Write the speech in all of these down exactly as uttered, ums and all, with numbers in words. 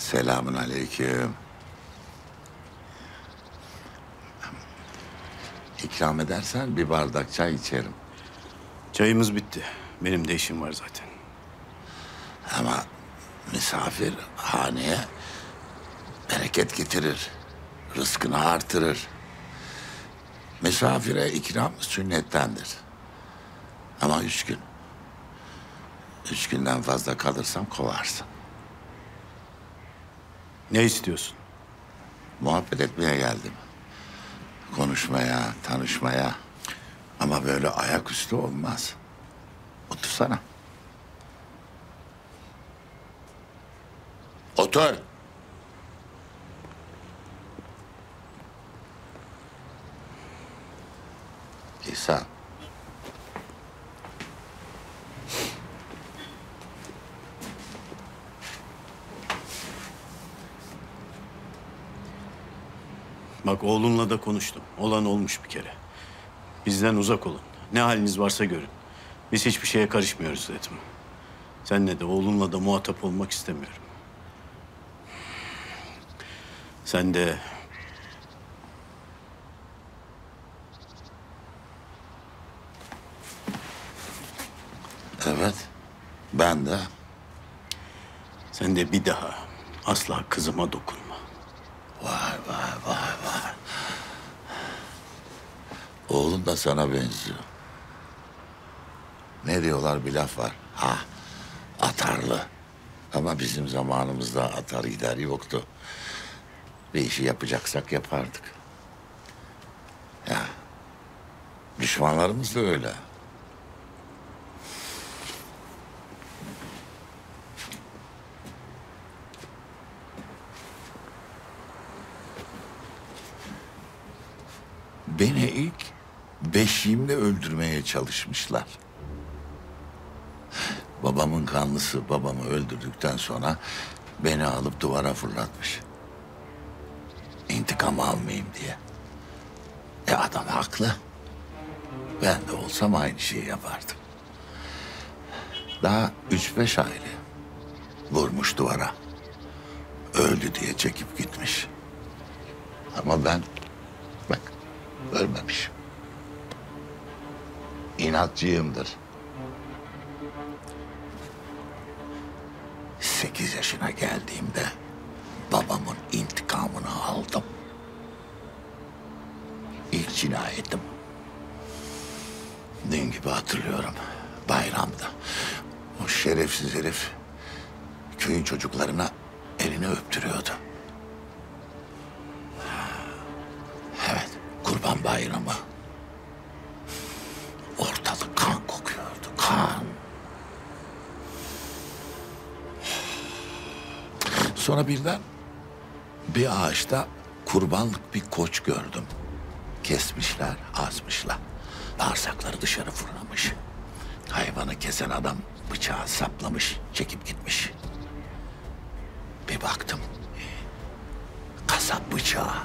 Selamun aleyküm. İkram edersen bir bardak çay içerim. Çayımız bitti. Benim de işim var zaten. Ama misafir haneye bereket getirir. Rızkını artırır. Misafire ikram sünnettendir. Ama üç gün. Üç günden fazla kalırsam kovarsın. Ne istiyorsun? Muhabbet etmeye geldim. Konuşmaya, tanışmaya. Ama böyle ayaküstü olmaz. Otursana. Otur. İhsan. Bak oğlunla da konuştum. Olan olmuş bir kere. Bizden uzak olun. Ne haliniz varsa görün. Biz hiçbir şeye karışmıyoruz dedim. Seninle de oğlunla da muhatap olmak istemiyorum. Sen de... Evet. Ben de. Sen de bir daha asla kızıma dokunma. Vay vay vay vay. Oğlun da sana benziyor. Ne diyorlar, bir laf var. Ha, atarlı. Ama bizim zamanımızda atar gider yoktu. Bir işi yapacaksak yapardık. Ya, düşmanlarımız da öyle. Beni ilk beşiğimle öldürmeye çalışmışlar. Babamın kanlısı babamı öldürdükten sonra beni alıp duvara fırlatmış. İntikam almayayım diye. E adam haklı. Ben de olsam aynı şeyi yapardım. Daha üç beş aile vurmuş duvara. Öldü diye çekip gitmiş. Ama ben bak ölmemişim. İnatçıyımdır. Sekiz yaşına geldiğimde babamın intikamını aldım. İlk cinayetim. Dün gibi hatırlıyorum. Bayramda. O şerefsiz herif köyün çocuklarına elini öptürüyordu. Evet, Kurban Bayramı. Ortalık kan kokuyordu, kan. Sonra birden bir ağaçta kurbanlık bir koç gördüm. Kesmişler, asmışlar. Bağırsakları dışarı fırlamış. Hayvanı kesen adam bıçağı saplamış, çekip gitmiş. Bir baktım, kasap bıçağı.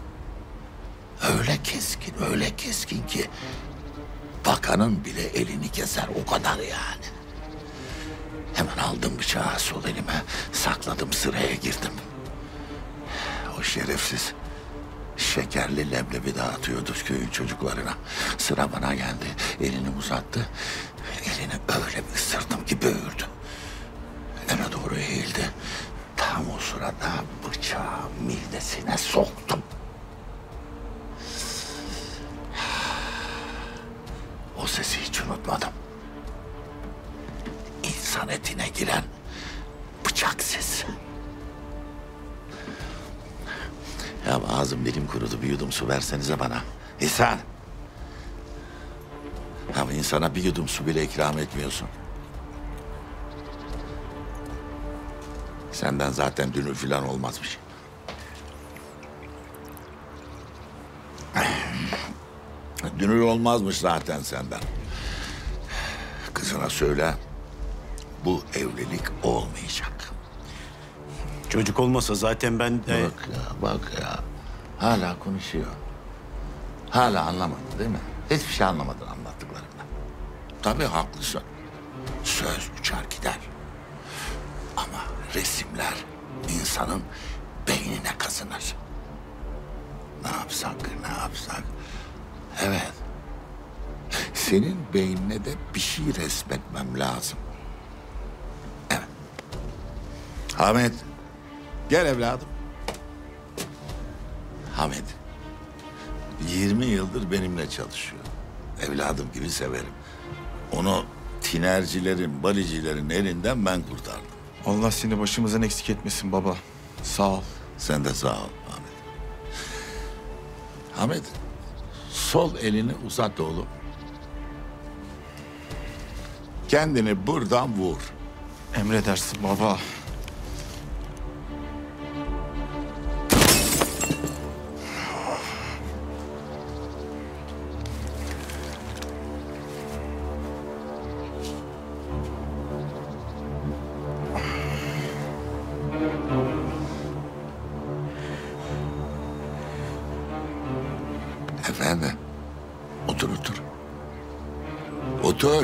Öyle keskin, öyle keskin ki bakanın bile elini keser, o kadar yani. Hemen aldım bıçağı sol elime, sakladım, sıraya girdim. O şerefsiz şekerli leblebi dağıtıyordu köyün çocuklarına. Sıra bana geldi, elini uzattı. Elini öyle bir ısırdım ki böğürdü. Öne doğru eğildi. Tam o sırada bıçağı midesine soktum. O sesi hiç unutmadım. İnsan etine giren bıçak sesi. Ya ağzım dilim kurudu, bir yudum su versenize bana. İhsan. Ama insana bir yudum su bile ikram etmiyorsun. Senden zaten dünür falan olmazmış. Dünür olmazmış zaten senden. Kızına söyle, bu evlilik olmayacak. Çocuk olmasa zaten ben de... Bak ya, bak ya. Hala konuşuyor. Hala anlamadın değil mi? Hiçbir şey anlamadın anlattıklarımdan. Tabii haklısın. Söz uçar gider. Ama resimler insanın beynine kazınır. Ne yapsak, ne yapsak? Evet. Senin beynine de bir şey resmetmem lazım. Evet. Ahmet, gel evladım. Ahmet, yirmi yıldır benimle çalışıyor. Evladım gibi severim. Onu tinercilerin, balicilerin elinden ben kurtardım. Allah seni başımızdan eksik etmesin baba. Sağ ol. Sen de sağ ol Ahmet. Ahmet, sol elini uzat oğlum. Kendini buradan vur. Emredersin baba. Efendim, otur otur. Otur.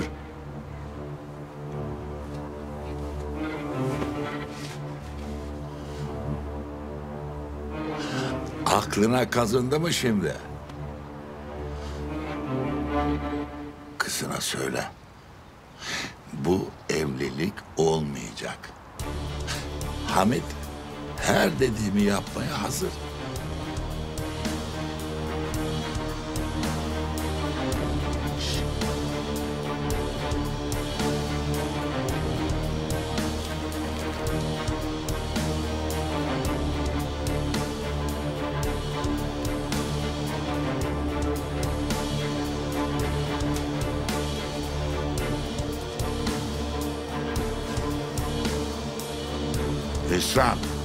Aklına kazındı mı şimdi? Kızına söyle. Bu evlilik olmayacak. Hamit her dediğimi yapmaya hazır. Hüsran.